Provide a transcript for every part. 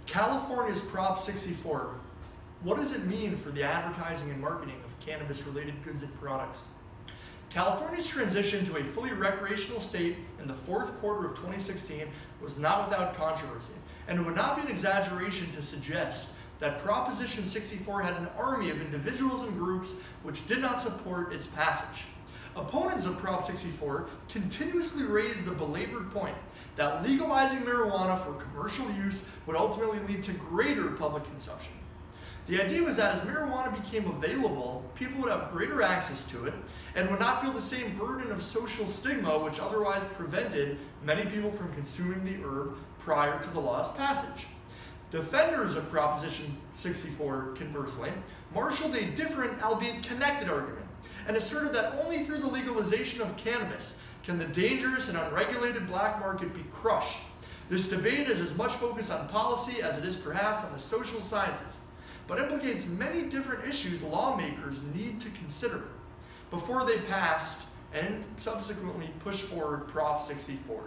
California's Prop 64. What does it mean for the advertising and marketing of cannabis-related goods and products? California's transition to a fully recreational state in the fourth quarter of 2016 was not without controversy, and it would not be an exaggeration to suggest that Proposition 64 had an army of individuals and groups which did not support its passage. Opponents of Prop 64 continuously raised the belabored point that legalizing marijuana for commercial use would ultimately lead to greater public consumption. The idea was that as marijuana became available, people would have greater access to it and would not feel the same burden of social stigma which otherwise prevented many people from consuming the herb prior to the law's passage. Defenders of Proposition 64, conversely, marshaled a different, albeit connected argument, and asserted that only through the legalization of cannabis can the dangerous and unregulated black market be crushed. This debate is as much focused on policy as it is perhaps on the social sciences, but implicates many different issues lawmakers need to consider before they passed and subsequently pushed forward Prop 64.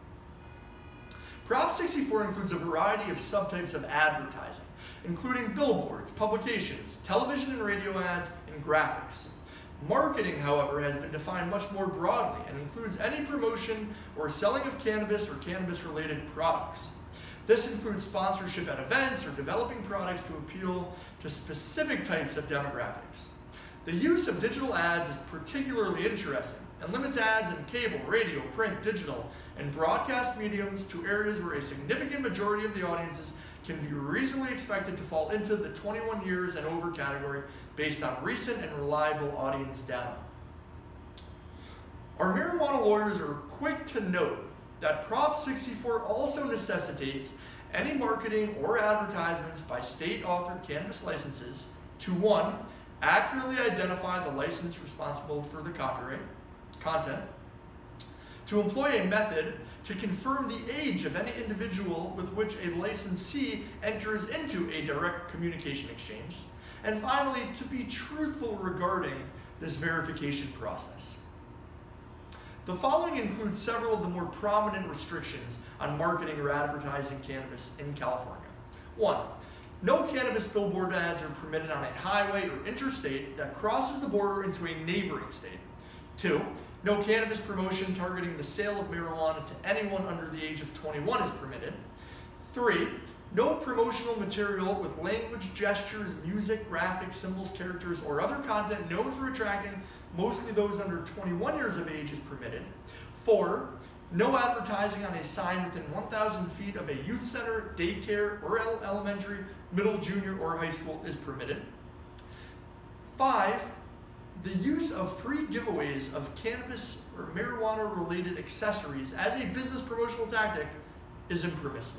Prop 64 includes a variety of subtypes of advertising, including billboards, publications, television and radio ads, and graphics. Marketing, however, has been defined much more broadly and includes any promotion or selling of cannabis or cannabis-related products. This includes sponsorship at events or developing products to appeal to specific types of demographics. The use of digital ads is particularly interesting and limits ads in cable, radio, print, digital, and broadcast mediums to areas where a significant majority of the audiences can be reasonably expected to fall into the 21 years and over category based on recent and reliable audience data. Our marijuana lawyers are quick to note that Prop 64 also necessitates any marketing or advertisements by state-authored cannabis licenses to 1. Accurately identify the license responsible for the copyright content, to employ a method to confirm the age of any individual with which a licensee enters into a direct communication exchange, and finally, to be truthful regarding this verification process. The following includes several of the more prominent restrictions on marketing or advertising cannabis in California. 1. No cannabis billboard ads are permitted on a highway or interstate that crosses the border into a neighboring state. 2. No cannabis promotion targeting the sale of marijuana to anyone under the age of 21 is permitted. 3. No promotional material with language, gestures, music, graphics, symbols, characters, or other content known for attracting mostly those under 21 years of age is permitted. 4. No advertising on a sign within 1,000 feet of a youth center, daycare, or elementary, middle, junior, or high school is permitted. 5. The use of free giveaways of cannabis or marijuana-related accessories as a business promotional tactic is impermissible.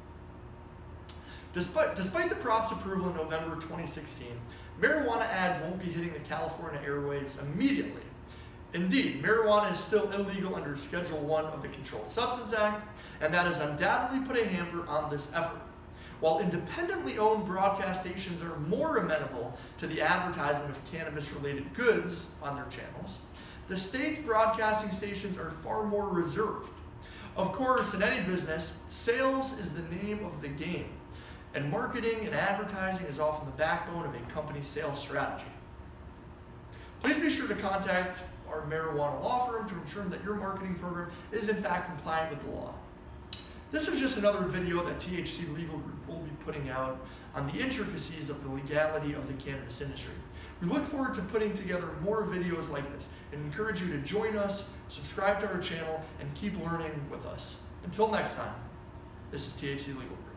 Despite the prop's approval in November 2016, marijuana ads won't be hitting the California airwaves immediately. Indeed, marijuana is still illegal under Schedule I of the Controlled Substance Act, and that has undoubtedly put a hamper on this effort. While independently owned broadcast stations are more amenable to the advertisement of cannabis-related goods on their channels, the state's broadcasting stations are far more reserved. Of course, in any business, sales is the name of the game, and marketing and advertising is often the backbone of a company's sales strategy. Please be sure to contact our marijuana law firm to ensure that your marketing program is in fact compliant with the law. This is just another video that THC Legal Group will be putting out on the intricacies of the legality of the cannabis industry. We look forward to putting together more videos like this and encourage you to join us, subscribe to our channel, and keep learning with us. Until next time, this is THC Legal Group.